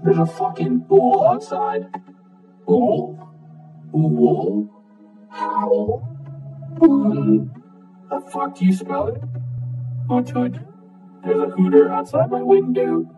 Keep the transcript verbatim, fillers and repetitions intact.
There's a fucking bull outside. Bull? Bull? How? Bull? The fuck do you spell it? Hoot hoot. There's a hooter outside my window.